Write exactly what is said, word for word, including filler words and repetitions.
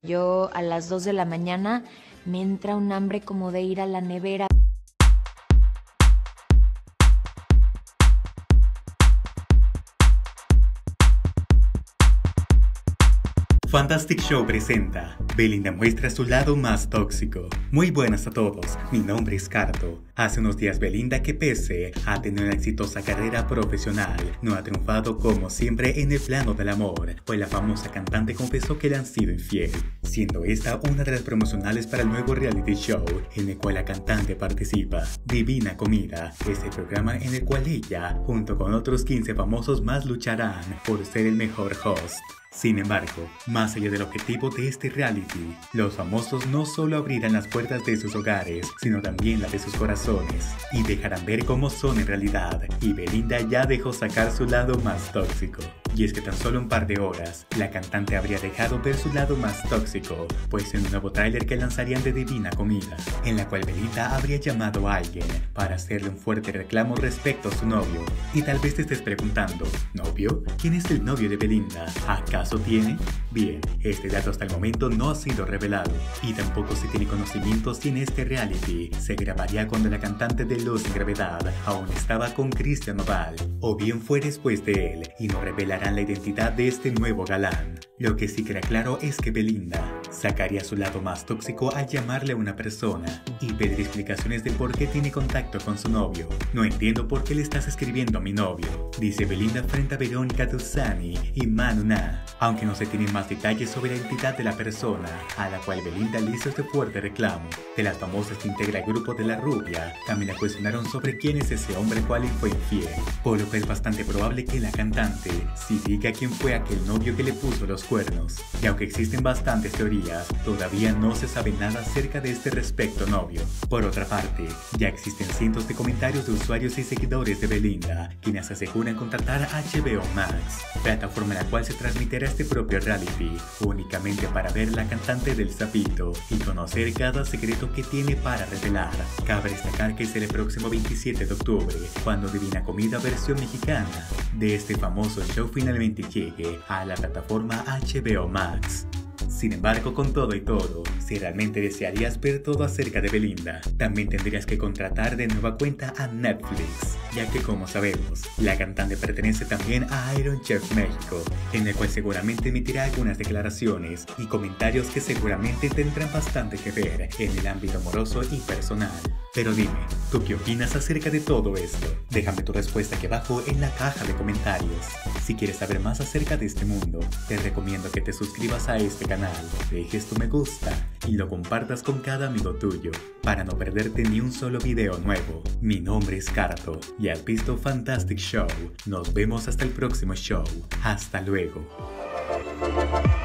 Yo a las dos de la mañana me entra un hambre como de ir a la nevera. Fantastic Show presenta Belinda muestra su lado más tóxico. Muy buenas a todos, mi nombre es Carto. Hace unos días Belinda, que pese a tener una exitosa carrera profesional, no ha triunfado como siempre en el plano del amor, pues la famosa cantante confesó que le han sido infiel, siendo esta una de las promocionales para el nuevo reality show en el cual la cantante participa. Divina Comida es el programa en el cual ella, junto con otros quince famosos más, lucharán por ser el mejor host. Sin embargo, más allá del objetivo de este reality, los famosos no solo abrirán las puertas de sus hogares, sino también las de sus corazones, y dejarán ver cómo son en realidad, y Belinda ya dejó sacar su lado más tóxico. Y es que tan solo un par de horas, la cantante habría dejado ver su lado más tóxico, pues en un nuevo tráiler que lanzarían de Divina Comida, en la cual Belinda habría llamado a alguien para hacerle un fuerte reclamo respecto a su novio. Y tal vez te estés preguntando, ¿novio? ¿Quién es el novio de Belinda? ¿Acaso tiene? Bien, este dato hasta el momento no ha sido revelado, y tampoco se tiene conocimiento si en este reality se grabaría cuando la cantante de Los Sin Gravedad aún estaba con Cristian Nodal, o bien fue después de él, y no revelarán la identidad de este nuevo galán. Lo que sí queda claro es que Belinda sacaría su lado más tóxico al llamarle a una persona y pedir explicaciones de por qué tiene contacto con su novio. No entiendo por qué le estás escribiendo a mi novio, dice Belinda frente a Verónica Tuzzani y Manu Na, aunque no se tienen más detalles sobre la identidad de la persona a la cual Belinda le hizo este fuerte reclamo. De las famosas que integra el grupo de La Rubia, también la cuestionaron sobre quién es ese hombre cual le fue infiel, por lo que es bastante probable que la cantante sí diga quién fue aquel novio que le puso los cuernos. Y aunque existen bastantes teorías, todavía no se sabe nada acerca de este respecto novio. Por otra parte, ya existen cientos de comentarios de usuarios y seguidores de Belinda, quienes aseguran contratar a H B O Max, plataforma en la cual se transmitirá este propio reality, únicamente para ver la cantante del sapito y conocer cada secreto que tiene para revelar. Cabe destacar que es el próximo veintisiete de octubre, cuando Divina Comida versión mexicana de este famoso show finalmente llegue a la plataforma H B O Max. Sin embargo, con todo y todo, si realmente desearías ver todo acerca de Belinda, también tendrías que contratar de nueva cuenta a Netflix, ya que, como sabemos, la cantante pertenece también a Iron Chef México, en el cual seguramente emitirá algunas declaraciones y comentarios que seguramente tendrán bastante que ver en el ámbito amoroso y personal. Pero dime, ¿tú qué opinas acerca de todo esto? Déjame tu respuesta aquí abajo en la caja de comentarios. Si quieres saber más acerca de este mundo, te recomiendo que te suscribas a este canal, dejes tu me gusta y lo compartas con cada amigo tuyo, para no perderte ni un solo video nuevo. Mi nombre es Carto y has visto Fantastic Show. Nos vemos hasta el próximo show. Hasta luego.